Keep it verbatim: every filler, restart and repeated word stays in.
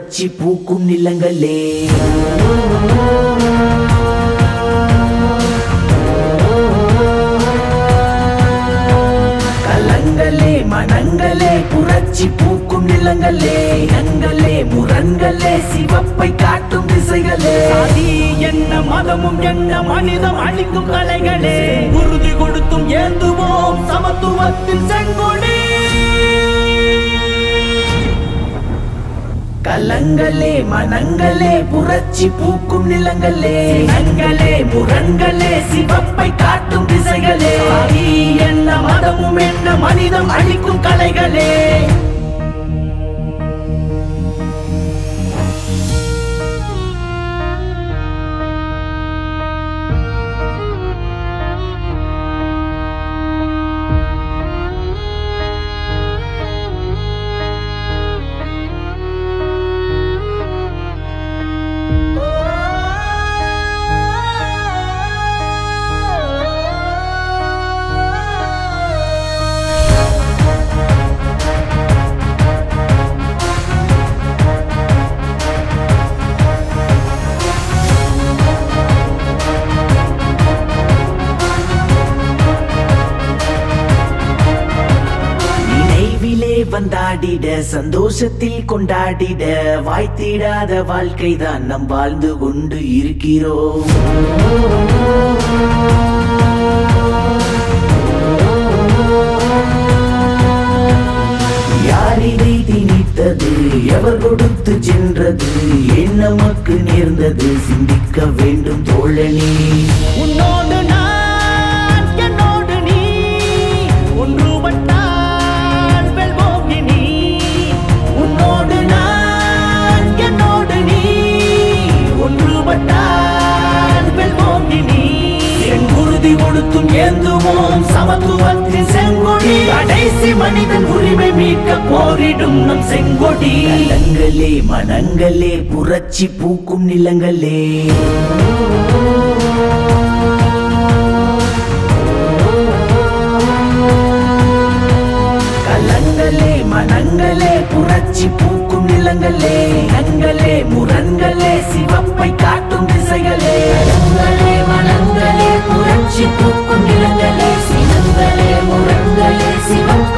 புரட்சி பூக்கும் நிலங்களே. கலங்களே மனங்களே புரட்சி பூக்கும் நிலங்களே. இனங்களே முரண்களே சிவப்பை காட்டும் திசைகளே. சாதி என்ன மதமும் என்ன மனிதம் அழிக்கும் கலைகளே. உறுதி கொடுத்தும் ஏந்துவோம் சமத்துவத்தின் செங்கொடி. கலங்களே மனங்களே புரட்சி பூக்கும் நிலங்களே. இனங்களே முரண்களே சிவப்பை காட்டும் திசைகளே. சாதி என்ன மதமும் என்ன மனிதம் அழிக்கும் கலைகளே. வந்தாடிட சந்தோஷத்தில் கொண்டாடிட வாய்த்திடாத வாழ்க்கைதான் நம் வாழ்ந்து கொண்டு இருக்கிறோம். யார் இதை திணித்தது எவர் கொடுத்து சென்றது ஏன் நமக்கு நேர்ந்தது சிந்திக்க வேண்டும் தோழனே. உன்னோடு நான் என்னோடு நீ ஒன்றுபட்ட ஏந்துவோம் சமத்துவத்தின் செங்கொடி. கடைசி மனிதன் உரிமை மீட்க போரிடும் நம் செங்கொடி. கலங்களே மனங்களே புரட்சி பூக்கும் நிலங்களே. கலங்களே மனங்களே புரட்சி பூக்கும் நிலங்களே. இனங்களே முரண்களே சிவப்பை காட்டும் திசைகளே. கலங்களே மனங்களே புரட்சி பூக்கும் நிலங்களே. சினங்களே முரண்களே சிவப்பை